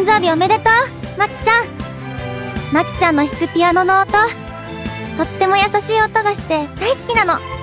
誕生日おめでとう、まきちゃん。まきちゃんの弾くピアノの音、とっても優しい音がして大好きなの。